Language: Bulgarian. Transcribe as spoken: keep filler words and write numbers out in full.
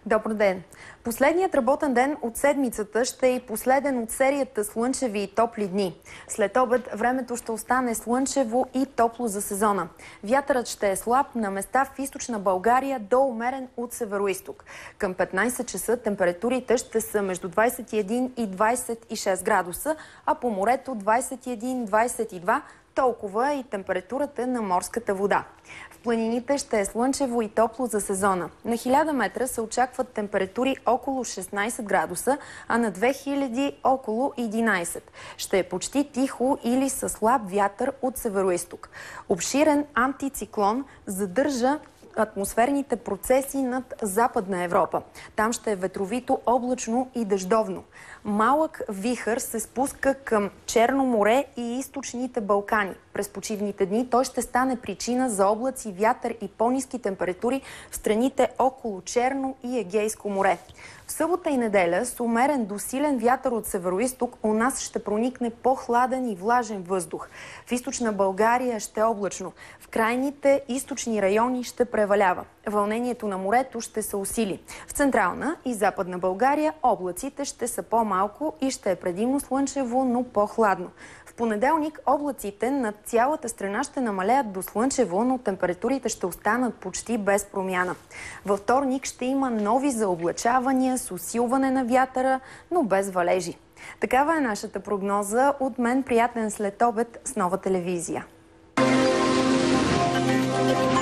Добър ден! Последният работен ден от седмицата ще е и последен от серията слънчеви и топли дни. След обед времето ще остане слънчево и топло за сезона. Вятърът ще е слаб на места в източна България до умерен от североизток. Към петнайсет часа температурите ще са между двайсет и един и двайсет и шест градуса, а по морето двайсет и един - двайсет и два. Толкова и температурата на морската вода. В планините ще е слънчево и топло за сезона. На хиляда метра се очакват температури около шестнайсет градуса, а на две хиляди около единайсет. Ще е почти тихо или със слаб вятър от североизток. Обширен антициклон задържа атмосферните процеси над Западна Европа. Там ще е ветровито, облачно и дъждовно. Малък вихър се спуска към Черно море и източните Балкани. През почивните дни той ще стане причина за облаци, вятър и по-ниски температури в страните около Черно и Егейско море. В събота и неделя с умерен до силен вятър от североизток у нас ще проникне по-хладен и влажен въздух. В източна България ще е облачно. В крайните източни райони ще превалява. Вълнението на морето ще се усили. В централна и западна България облаците ще са по-малко и ще е предимно слънчево, но по-хладно. В понеделник облаците над цялата страна ще намалеят до слънчево, но температурите ще останат почти без промяна. Във вторник ще има нови заоблачавания с усилване на вятъра, но без валежи. Такава е нашата прогноза. От мен приятен следобед с Нова телевизия.